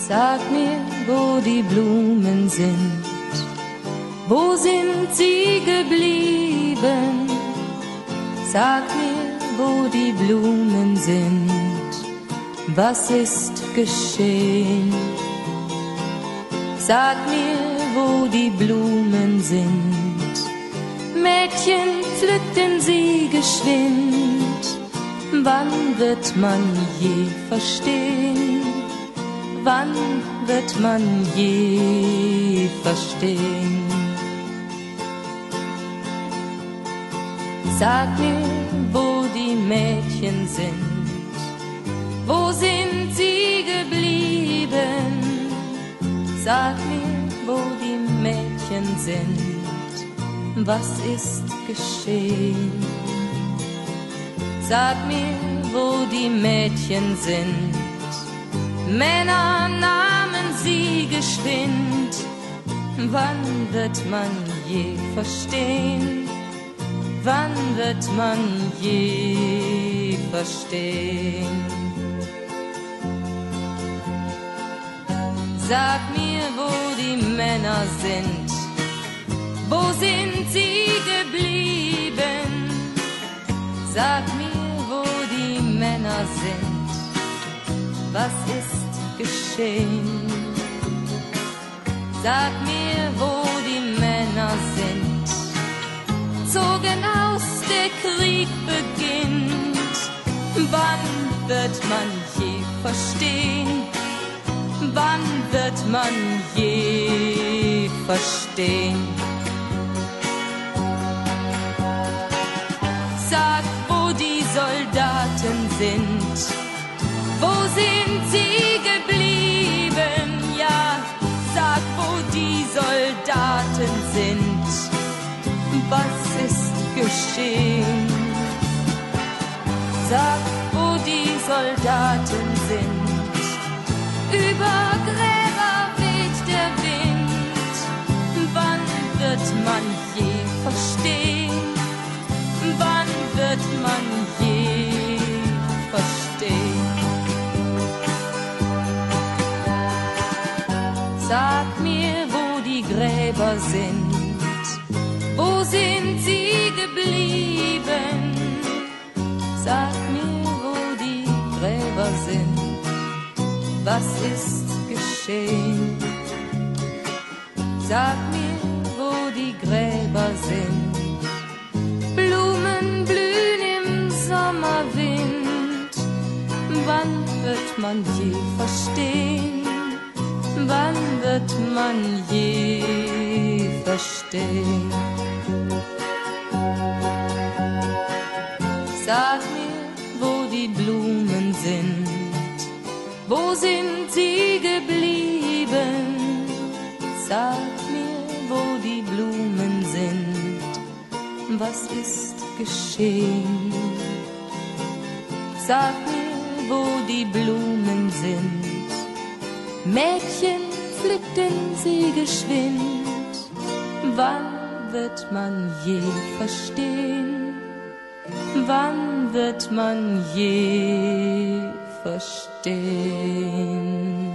Sag mir, wo die Blumen sind, wo sind sie geblieben? Sag mir, wo die Blumen sind, was ist geschehen? Sag mir, wo die Blumen sind, Mädchen, pflückten sie geschwind. Wann wird man je verstehen? Wann wird man je verstehen? Sag mir, wo die Mädchen sind, wo sind sie geblieben? Sag mir, wo die Mädchen sind, was ist geschehen? Sag mir, wo die Mädchen sind, Männer nahmen sie geschwind. Wann wird man je verstehen? Wann wird man je verstehen? Sag mir, wo die Männer sind, wo sind sie geblieben? Sag mir, wo die Männer sind, was ist geschehen? Sag mir, wo die Männer sind, zogen aus, der Krieg beginnt. Wann wird man je verstehen? Wann wird man je verstehen? Sag, wo die Soldaten sind, wo sind sie geblieben? Ja, sag, wo die Soldaten sind, was ist geschehen? Sag, wo die Soldaten sind, über Gräber weht der Wind. Wann wird man je verstehen? Wann wird man je verstehen? Sag mir, wo die Gräber sind, wo sind sie geblieben? Sag mir, wo die Gräber sind, was ist geschehen? Sag mir, wo die Gräber sind, Blumen blühen im Sommerwind. Wann wird man je verstehen? Wann wird man je verstehen? Sag mir, wo die Blumen sind, wo sind sie geblieben? Sag mir, wo die Blumen sind, was ist geschehen? Sag mir, wo die Blumen sind, Mädchen, pflückten sie geschwind. Wann wird man je verstehen? Wann wird man je verstehen?